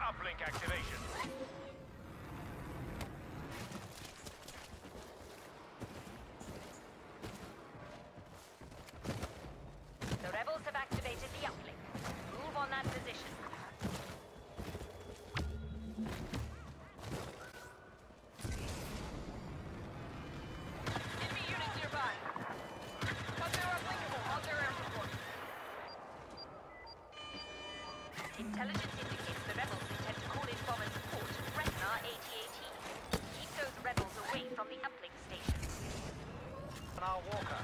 Uplink activation. The rebels have activated the uplink. Move on that position. Enemy units nearby. But they're unlinkable. How's their air support? Intelligence indicates the rebels intend to call in bomb and support to threaten our AT-AT. Keep those rebels away from the uplink station. Our walker.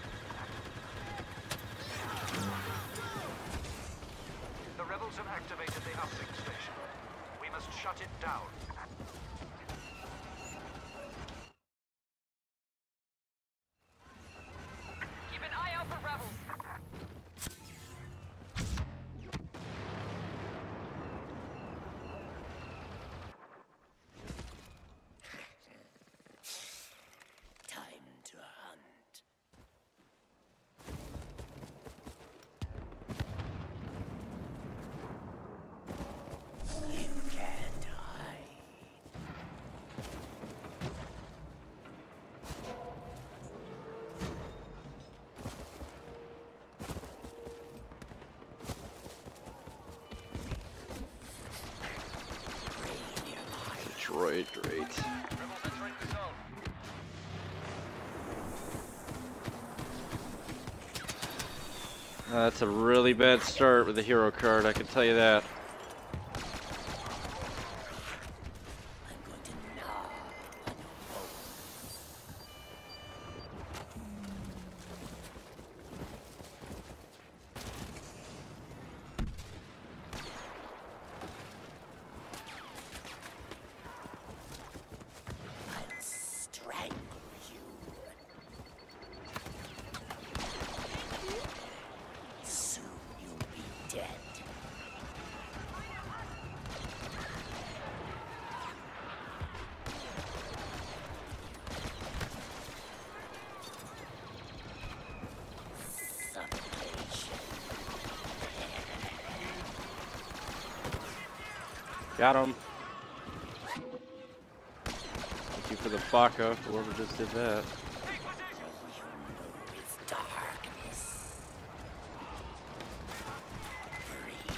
The rebels have activated the uplink station. We must shut it down. Keep an eye out for rebels. Time to hunt. You can't hide. Droid, great. Rebels entering the zone. That's a really bad start with the hero card, I can tell you that. I'm going to gnaw on your bones. I'll strangle you. Soon you'll be dead. Suffocation. Got him. Thank you for the baka, whoever just did that. Take position. You know it's darkness. Breathe.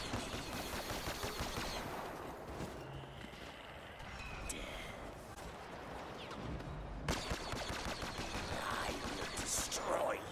Death. I will destroy you.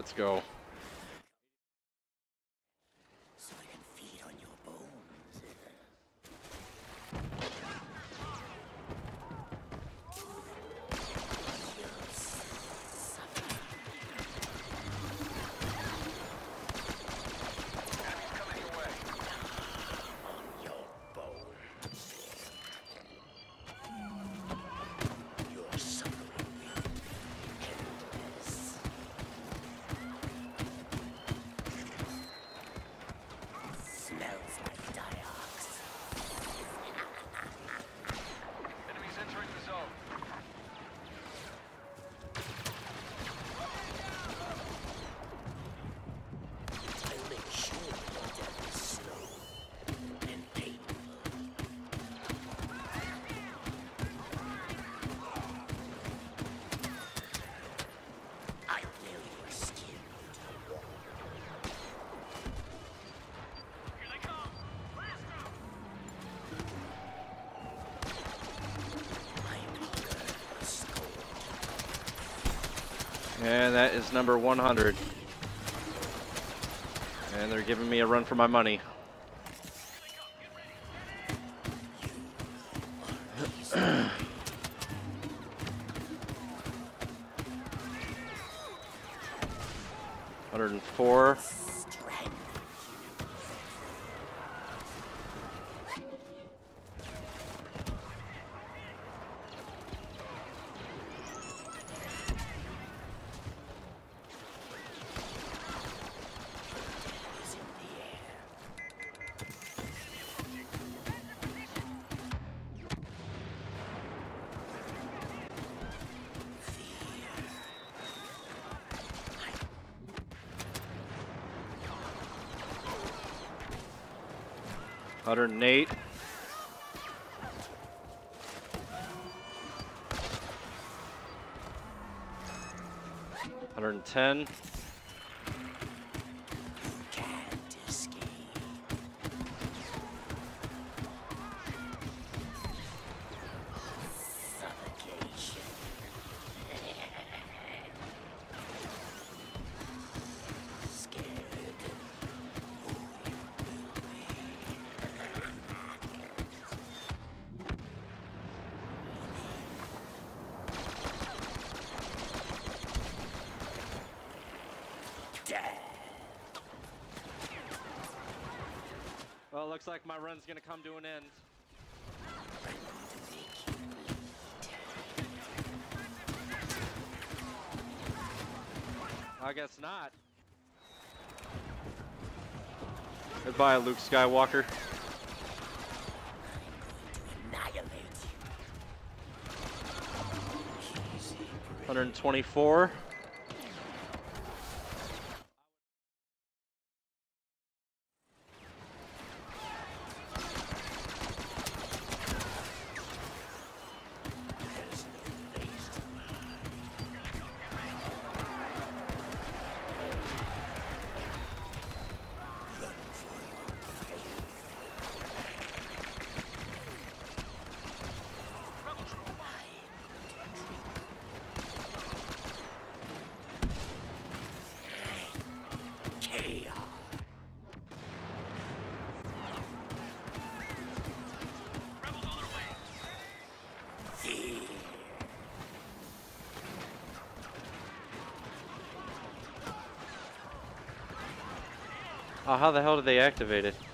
let's go. So I can feed on your bones. Enemies coming your way. On your bones. Your suffering will be endless. Smells like diox. Enemies entering the zone. I'll make sure your death is slow and painful. I will your skin. Here they come. Blast them. I am hunger your skull. And that is number 100. And they're giving me a run for my money. Easy. 104. Strength. Is in the air. Fear. 108. 110. Can't escape. Suffocation. Scared. Death. Well, it looks like my run's gonna come to an end. I'm going to make you bleed. I guess not. Goodbye, Luke Skywalker. Annihilate you. Easy breathing. 124. There's no place to run for your faith. Chaos. Fear. Oh, how the hell did they activate it?